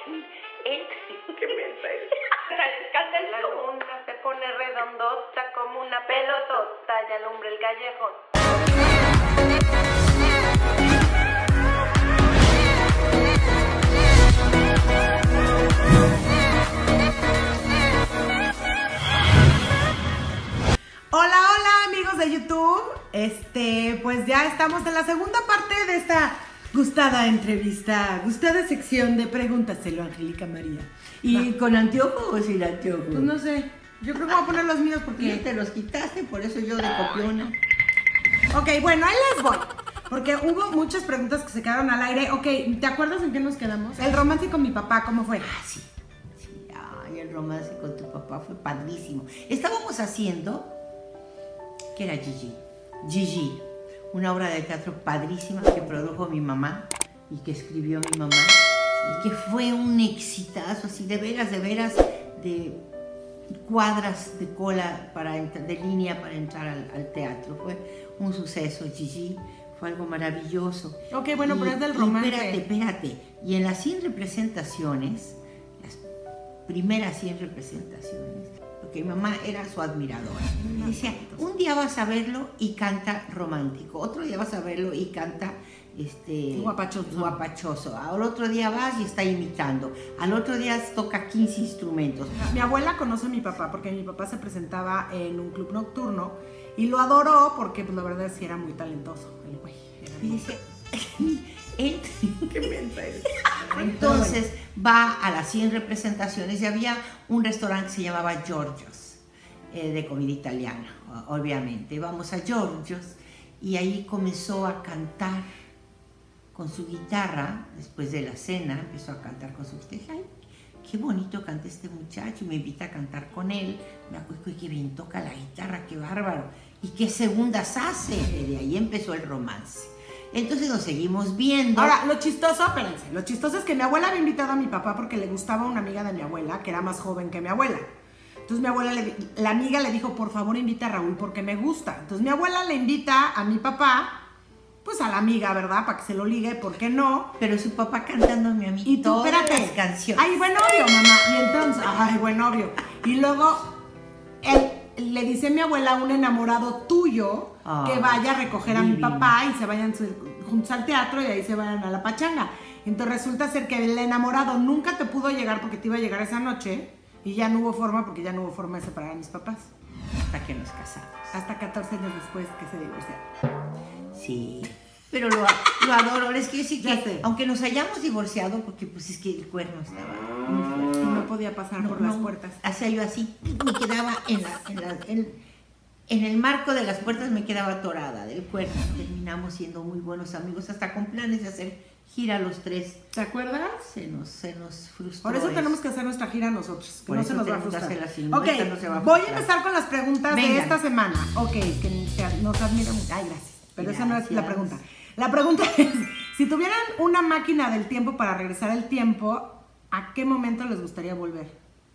¿Qué mensa es? La luna se pone redondota como una pelotota y alumbra el callejón. Hola, hola amigos de YouTube. Pues ya estamos en la segunda parte de esta gustada entrevista, gustada sección de Pregúntaselo, Angélica María. ¿Y con anteojos o sin anteojos? Pues no sé, yo creo que voy a poner los míos porque... Ya te los quitaste, por eso yo de copiona. Ok, bueno, ahí les voy. Porque hubo muchas preguntas que se quedaron al aire. Ok, ¿te acuerdas en qué nos quedamos? El romance con mi papá, ¿cómo fue? Ah, sí. Sí, ay, el romance con tu papá fue padrísimo. Estábamos haciendo... ¿Qué era Gigi? Gigi, una obra de teatro padrísima que produjo mi mamá y que escribió mi mamá y que fue un exitazo, así de veras, de cuadras de cola, de línea para entrar al teatro. Fue un suceso, Gigi, fue algo maravilloso. Ok, bueno, pero es del romance. Espérate. Y en las 100 representaciones, las primeras 100 representaciones, porque mi mamá era su admiradora. Me decía, un día vas a verlo y canta romántico, otro día vas a verlo y canta guapachoso. Al otro día vas y está imitando, al otro día toca 15 instrumentos. Mi abuela conoce a mi papá porque mi papá se presentaba en un club nocturno y lo adoró porque pues, la verdad sí era muy talentoso el güey. Y decía, ¿Qué mensa es? Entonces va a las 100 representaciones y había un restaurante que se llamaba Giorgio's, de comida italiana, obviamente. Vamos a Giorgio's y ahí comenzó a cantar con su guitarra. Después de la cena empezó a cantar con su guitarra. Ay, qué bonito canta este muchacho, y me invita a cantar con él. Me acuerdo que bien toca la guitarra, qué bárbaro. ¿Y qué segundas hace? Y de ahí empezó el romance. Entonces nos seguimos viendo. Ahora, lo chistoso es que mi abuela había invitado a mi papá porque le gustaba una amiga de mi abuela, que era más joven que mi abuela. Entonces mi abuela, la amiga le dijo, por favor invita a Raúl porque me gusta. Entonces mi abuela le invita a mi papá, pues a la amiga, ¿verdad? Para que se lo ligue, ¿por qué no? Pero su papá cantándome a mí y tú, todas espérate, las canciones. Ay, buen novio, mamá. Y entonces, ay, buen novio. Y luego, él le dice a mi abuela a un enamorado tuyo que vaya a recoger a mi papá y se vayan juntos al teatro y ahí se vayan a la pachanga. Entonces resulta ser que el enamorado nunca te pudo llegar porque te iba a llegar esa noche y ya no hubo forma porque ya no hubo forma de separar a mis papás. Hasta que nos casamos. Hasta 14 años después que se divorciaron. Sí, pero lo adoro. Es que sí que, aunque nos hayamos divorciado, porque pues es que el cuerno estaba muy fuerte. Y no podía pasar por las puertas. Hacía yo así, me quedaba en el marco de las puertas, me quedaba atorada del cuerno. Terminamos siendo muy buenos amigos, hasta con planes de hacer gira los tres. ¿Te acuerdas? Se nos frustró. Por eso tenemos que hacer nuestra gira nosotros, que no se nos va a frustrar. Ok, voy a empezar con las preguntas de esta semana. Ok, que nos admiran mucho. Ay, gracias. Pero esa no es la pregunta. La pregunta es, si tuvieran una máquina del tiempo para regresar el tiempo, ¿a qué momento les gustaría volver?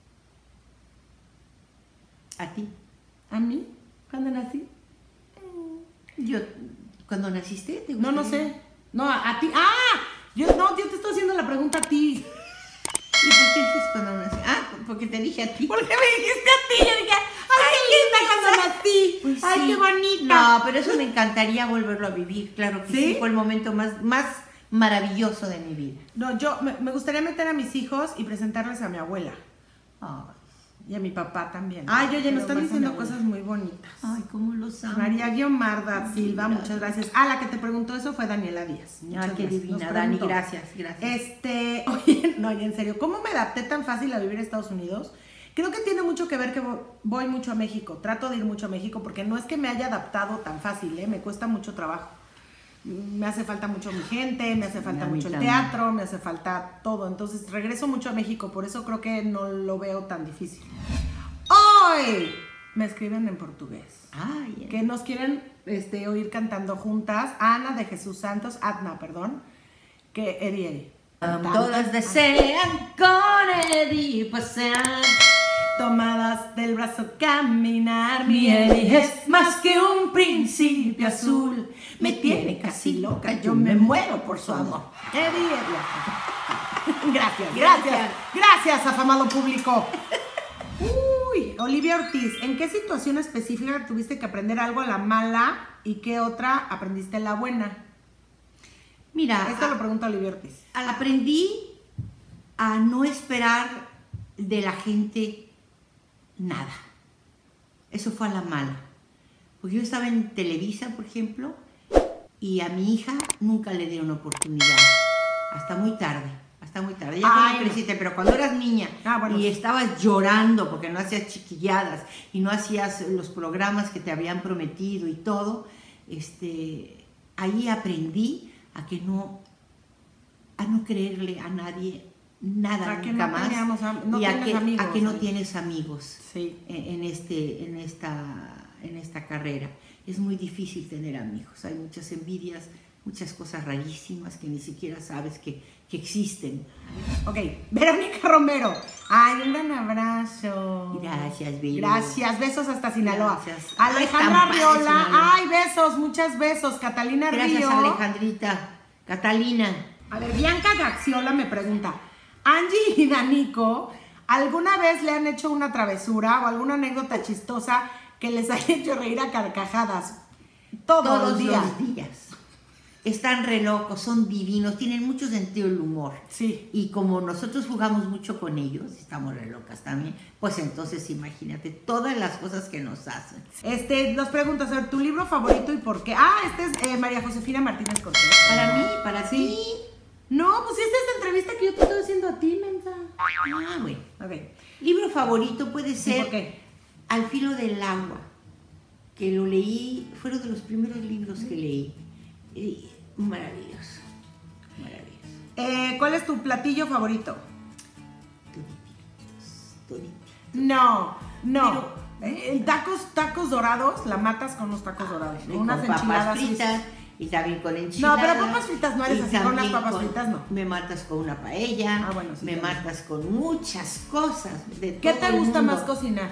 ¿A ti? ¿A mí? ¿Cuándo nací? Yo, ¿cuándo naciste? ¿Te no sé. No, a ti. ¡Ah! Yo te estoy haciendo la pregunta a ti. ¿Y por qué dices cuando nací? Ah, porque te dije a ti. ¿Por qué me dijiste a ti? Yo dije, ¡ay, qué linda cuando nací! Pues ¡Ay, sí. qué bonita! No, pero eso me encantaría volverlo a vivir. Claro que sí, fue el momento más maravilloso de mi vida. No, yo me gustaría meter a mis hijos y presentarles a mi abuela. Ay. Y a mi papá también. Ay, oye, me están diciendo cosas muy bonitas. Ay, cómo los amo. María Guiomarda Silva, muchas gracias. Ah, la que te preguntó eso fue Daniela Díaz. Ay, qué divina, Dani, gracias. Oye, no, y en serio, ¿cómo me adapté tan fácil a vivir en Estados Unidos? Creo que tiene mucho que ver que voy mucho a México. Trato de ir mucho a México porque no es que me haya adaptado tan fácil, me cuesta mucho trabajo. Me hace falta mucho mi gente, me hace falta mucho el teatro, me hace falta todo. Entonces regreso mucho a México, por eso creo que no lo veo tan difícil. Hoy me escriben en portugués. Ay, que nos quieren oír cantando juntas. Adna, perdón. Que Eri. Todas desean con Eri pasear, tomadas del brazo caminar. Mi Eri es más que un principio azul, me tiene casi loca, yo me muero por su amor. Eri. Gracias, afamado público. Uy, Olivia Ortiz, ¿en qué situación específica tuviste que aprender algo a la mala y qué otra aprendiste a la buena? Mira, esto lo pregunta Olivia Ortiz. Aprendí a no esperar de la gente nada. Eso fue a la mala. Porque yo estaba en Televisa, por ejemplo, y a mi hija nunca le dieron oportunidad. Hasta muy tarde. Ya cuando creciste, pero cuando eras niña y estabas llorando porque no hacías chiquilladas y no hacías los programas que te habían prometido y todo, ahí aprendí a no creerle a nadie nada nunca más, y a que no tienes amigos en esta carrera. Es muy difícil tener amigos, hay muchas envidias, muchas cosas rarísimas que ni siquiera sabes que existen. Ok, Verónica Romero. Ay, un gran abrazo. Gracias, Vero. Gracias, besos hasta Sinaloa. Gracias. Alejandra Riola. Ay, besos, muchos besos. Catalina Río. Gracias, Alejandrita. Catalina. A ver, Bianca Gaxiola me pregunta, Angie y Danico, ¿alguna vez le han hecho una travesura o alguna anécdota chistosa que les haya hecho reír a carcajadas? Todos los días. Están re locos, son divinos, tienen mucho sentido del humor. Sí. Y como nosotros jugamos mucho con ellos, estamos re locas también, pues entonces imagínate todas las cosas que nos hacen. Nos preguntas, a ver, ¿tu libro favorito y por qué? Es María Josefina Martínez Cortés. ¿Para mí? ¿Para ti? No, pues esta es la entrevista que yo te estoy haciendo a ti, mensa. Bueno. A ver. Libro favorito puede ser ¿por qué? Al filo del agua, que lo leí, fueron de los primeros libros que leí. Maravilloso. ¿Cuál es tu platillo favorito? Toditos. No. Tacos dorados, la matas con unos tacos dorados. Unas con enchiladas papas fritas y también con enchiladas. No, pero papas fritas no eres así, con las papas fritas no. Me matas con una paella, bueno, sí, me matas con muchas cosas de ¿Qué todo te el gusta mundo. más cocinar?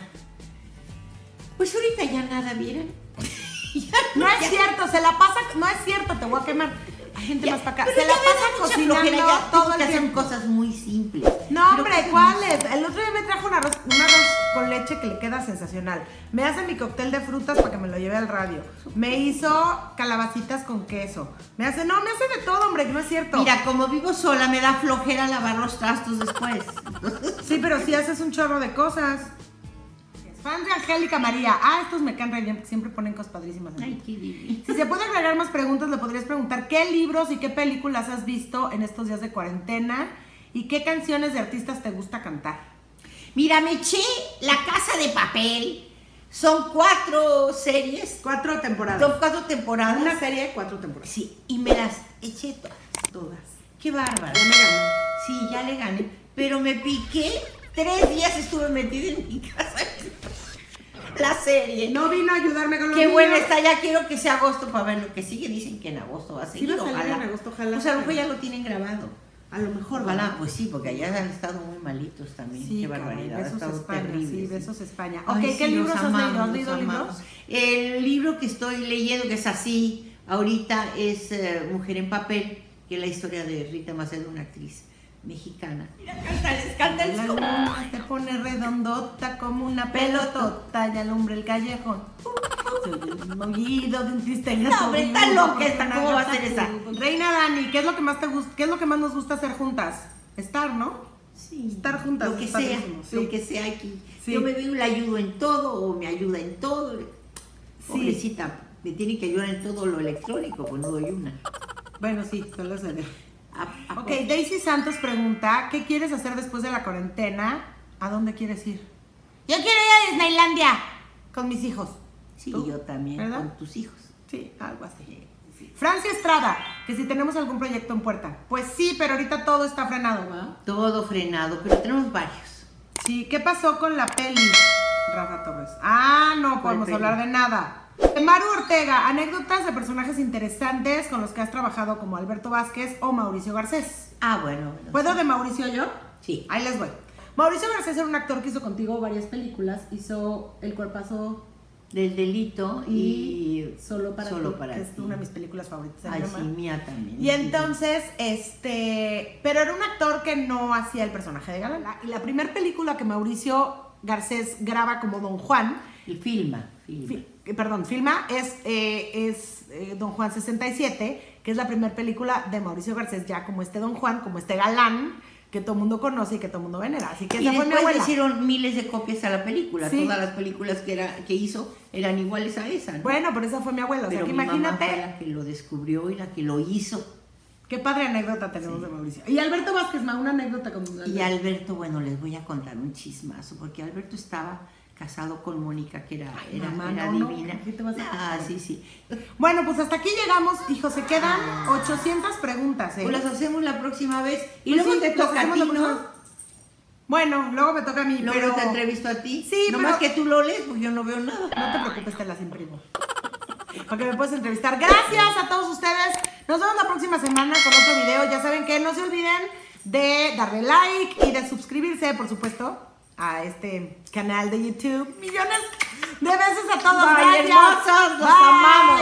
Pues ahorita ya nada, ¿vieron? No es cierto, se la pasa, no es cierto, te voy a quemar. Hay gente más para acá. Se la pasa cocinando todo el tiempo. Hacen cosas muy simples. No, hombre, ¿cuáles? El otro día me trajo un arroz con leche que le queda sensacional. Me hace mi cóctel de frutas para que me lo lleve al radio. Me hizo calabacitas con queso. Me hace de todo, hombre, que no es cierto. Mira, como vivo sola, me da flojera lavar los trastos después. Sí, pero sí haces un chorro de cosas. Fan de Angélica María. Estos me caen re bien porque siempre ponen cosas padrísimas. Ay, qué divino. Si se puede agregar más preguntas, le podrías preguntar qué libros y qué películas has visto en estos días de cuarentena y qué canciones de artistas te gusta cantar. Mira, me eché La Casa de Papel. Son 4 series. 4 temporadas. Son 4 temporadas. Una serie de 4 temporadas. Sí, y me las eché todas. Qué bárbaro. Ya me gané. Sí, ya le gané. Pero me piqué. 3 días estuve metida en mi casa. La serie. No vino a ayudarme con los Qué niños. buena está, ya quiero que sea agosto para ver lo que sigue. Dicen que en agosto va a seguir. Sí va a salir en agosto, ojalá. Pues a lo mejor ya lo tienen grabado. A lo mejor, ojalá, pues sí, porque allá han estado muy malitos también. Sí, qué barbaridad. Besos ha estado España, terrible. sí, besos España. Ay, ¿Qué sí, libros has leído? ¿Has leído los libros? El libro que estoy leyendo, que es así, ahorita es Mujer en Papel, que es la historia de Rita Macedo, una actriz mexicana. Mira, cántales. La luna se pone redondota como una pelotota y alumbra el callejón. Soy el movido de un triste gato. No, hombre, está loca esta, ¿cómo va a ser esa? Reina Dani, ¿qué es lo que más te gusta? ¿Qué es lo que más nos gusta hacer juntas? Estar, ¿no? Sí. Estar juntas. Lo que sea, lo que sea aquí. Sí. Yo me veo, la ayudo en todo o me ayuda en todo. Pobrecita, me tiene que ayudar en todo lo electrónico, pues no doy una. Bueno, sí, solo se ve. Ok, Daisy Santos pregunta, ¿qué quieres hacer después de la cuarentena? ¿A dónde quieres ir? Yo quiero ir a Disneylandia con mis hijos. Sí, ¿tú? yo también, ¿verdad? con tus hijos. Sí, algo así. Sí. Francia Estrada, que si tenemos algún proyecto en puerta. Pues sí, pero ahorita todo está frenado, ¿verdad? Todo frenado, pero tenemos varios. Sí, ¿qué pasó con la peli? Rafa Torres. No podemos hablar de nada. Maru Ortega, anécdotas de personajes interesantes con los que has trabajado como Alberto Vázquez o Mauricio Garcés. Bueno. ¿Puedo sí. de Mauricio yo? Sí. Ahí les voy. Mauricio Garcés era un actor que hizo contigo varias películas. Hizo El Cuerpazo del delito y Solo para Solo ti, para que es ti. una de mis películas favoritas. Ay, sí, mía también. Y entonces, pero era un actor que no hacía el personaje de galán. Y la primera película que Mauricio Garcés graba como Don Juan, Y filma. filma, es Don Juan 67, que es la primera película de Mauricio Garcés ya como este Don Juan, como este galán que todo el mundo conoce y que todo el mundo venera. Así que Y esa fue mi después abuela. le hicieron miles de copias a la película. Sí. Todas las películas que hizo eran iguales a esa, ¿no? Bueno, pero esa fue mi abuela. O sea, Pero que mi mamá imagínate fue la que lo descubrió y la que lo hizo. qué padre anécdota tenemos de Mauricio. Y Alberto Vázquez, una anécdota con Y Alberto, bueno, les voy a contar un chismazo, porque Alberto estaba casado con Mónica, que era mamá, era no, divina. ¿qué te vas a contar? Sí. Bueno, pues hasta aquí llegamos, hijo, se quedan 800 preguntas, ¿eh? Pues las hacemos la próxima vez. Y Pues luego sí, te las toca a hacemos ti, la ¿no? próxima. Bueno, luego me toca a mí, Luego pero... te entrevisto a ti. Sí, Nomás pero- que tú lo lees, porque yo no veo nada. No te preocupes, te las imprimo. Para que me puedas entrevistar. Gracias a todos ustedes. Nos vemos la próxima semana con otro video. Ya saben que no se olviden de darle like y de suscribirse, por supuesto, a este canal de YouTube. Millones de besos a todos. Bye, Gracias. hermosos, los Bye. amamos.